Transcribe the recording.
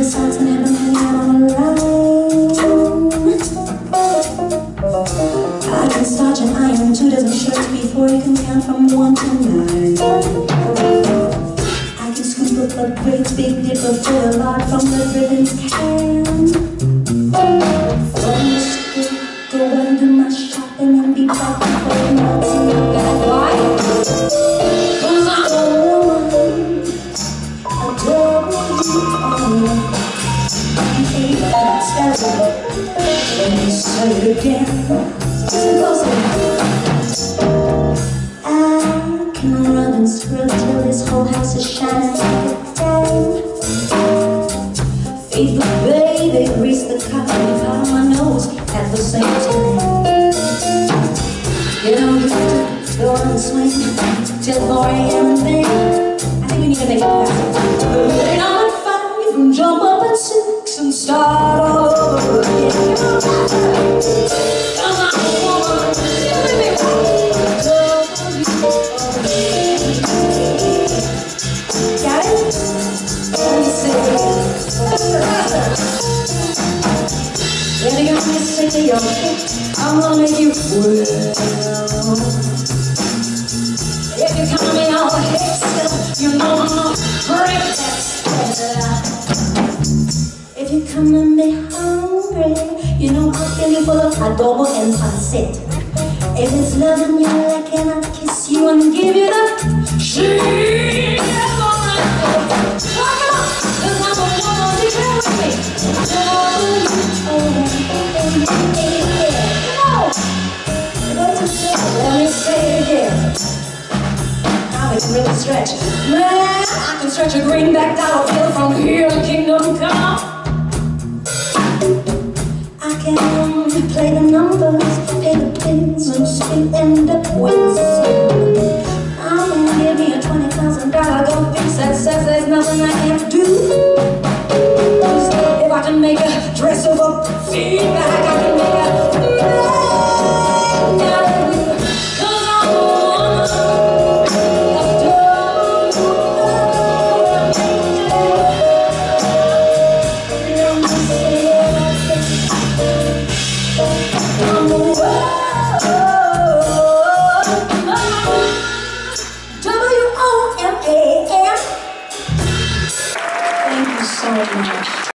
socks and have them hanging out on the line. I can starch and iron 2 dozen shirts before you can count from 1 to 9. I can scoop up a great big dip of oil lard from the ribbon's can. From the street, go and do my shopping and be back before the months in the bag. Why? 'Cause I'm a woman, a W-O. Let me say it again. Listen closely. I can rub and scrub till this whole house is shining like a dime. Feed the baby, grease the car, and powder my nose at the same time. Get on the floor, go on the swing till 4 a.m. and then I think we need to make it fast. Get on 5 and jump up at 6 and start all over again. Cause I'm a woman, let me got it? Let me say it again. Let me go and say to you, I'm gonna make you well. If you count me on the head still, you know I'm not break that spell. If you come to me hungry, you know I'll fill you full of adobo and pancit. If it's loving you like and I'll kiss you and give you the shit. Walk it up, 'cause I'm a woman, be there with me. Let me say it again. Now we can really stretch. Man, I can stretch a greenback dollar bill from here to Kingdom Come. I can play the numbers, pay the bills, and still end up with some. I can give me a $20,000 go fix that says there's nothing I can't do. If I can make a dress of a feedback,